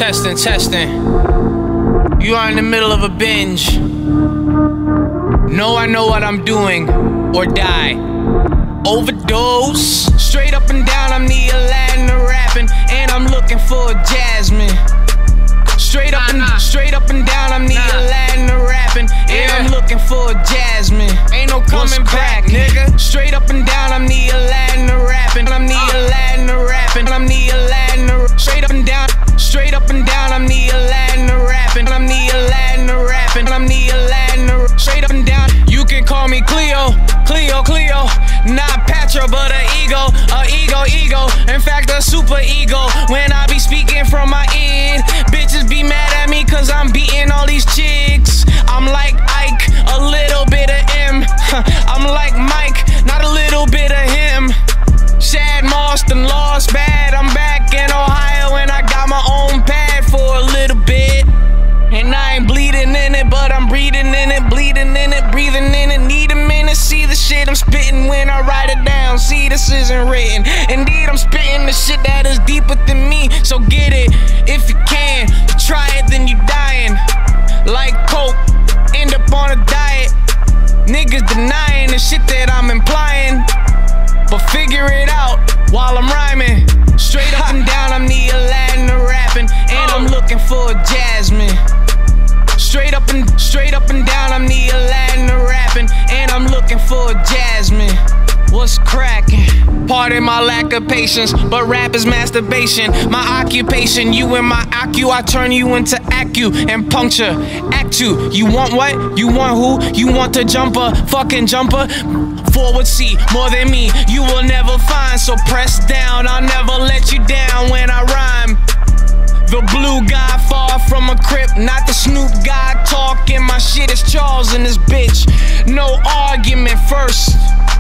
Testing, testing. You are in the middle of a binge. No, I know what I'm doing, or die. Overdose. Straight up and down, I'm the Aladdin of rapping, and I'm looking for a Jasmine. Straight up and down, I'm the Aladdin of rapping, and I'm looking for a Jasmine. Ain't no coming back, nigga. Straight up and down, I'm the Aladdin of rapping, I'm the Aladdin of rapping, I'm the Aladdin of straight up and down, I'm the Aladdin of rapping, I'm the Aladdin of rapping, I'm the Aladdin of straight up and down. You can call me Cleo, not Patra, but a ego. In fact, a super ego. When I be speaking from my end, bitches be mad at me cause I'm beating all these chicks. I'm like Ike, a little bit of M. I'm like Mike, not a little bit of him. Shad Moss done lost bad. I'm back in Ohio and I got my own pad for a little bit. And I ain't bleeding in it, but I'm breathing in it, bleeding in it, breathing in it. Need a minute, see the shit I'm spitting when I write it down. See, this isn't written. Indeed, I'm spitting the shit that is deeper than me. So get it, if you can. Try it, then you dying. Like coke, end up on a diet. Niggas denying the shit that I'm implying, but figure it out while I'm rhyming. Straight up and down, I'm the Aladdin of rapping, and I'm looking for a Jasmine. Straight up and down, I'm the Aladdin of rapping, and I'm looking for a Jasmine. What's cracking? Pardon my lack of patience, but rap is masturbation. My occupation, you and my ACU, I turn you into ACU and puncture. Act 2, you want what? You want who? You want the jumper, fucking jumper? Forward C, more than me, you will never find. So press down, I'll never let you down when I rhyme. The blue guy, far from a crip, not the Snoop guy talking. My shit is Charles in this bitch. No argument first.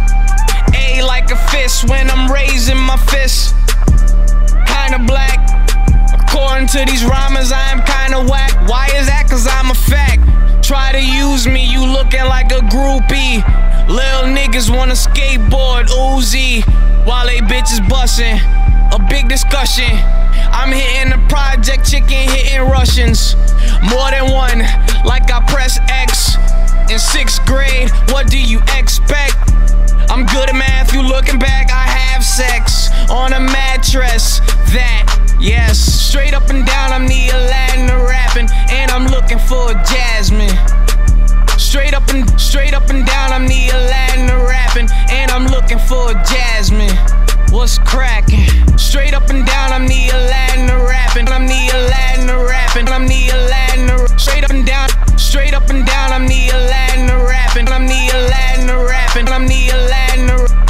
A like a fist when I'm raising my fist. Kinda black. According to these rhymers, I am kinda whack. Why is that? Cause I'm a fact. Try to use me, you looking like a groupie. Lil niggas wanna skateboard Uzi while they bitches bustin'. A big discussion. I'm hitting the project, chicken hitting Russians. More than one, like I press X. In 6th grade, what do you expect? I'm good at math, you looking back, I have sex on a mattress. That, yes. Straight up and down, I'm the Aladdin of rapping, and I'm looking for a Jasmine. Straight up and down, I'm the Aladdin of rapping, and I'm looking for a Jasmine. What's cracking? Straight up and down, I'm the Aladdin of rapping, I'm the Aladdin of rapping, I'm the Aladdin of straight up and down, I'm the Aladdin of rapping, I'm the Aladdin of